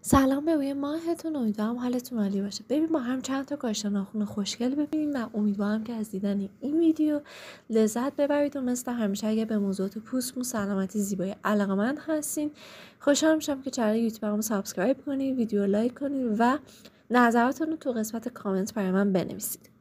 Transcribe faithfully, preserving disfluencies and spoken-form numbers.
سلام به روی ماهتون، امیدوارم حالتون عالی باشه. ببین ما هم چند تا کاشت ناخن خوشگل ببینیم و امیدوارم که از دیدن این ویدیو لذت ببرید و مثل همیشه اگه به موضوعات پوست، مو، سلامتی، زیبایی علاقه‌مند هستین خوشحال میشم که چنل یوتیوبمو سابسکرایب کنید، ویدیو لایک کنید و نظراتتون رو تو قسمت کامنت برای من بنویسید.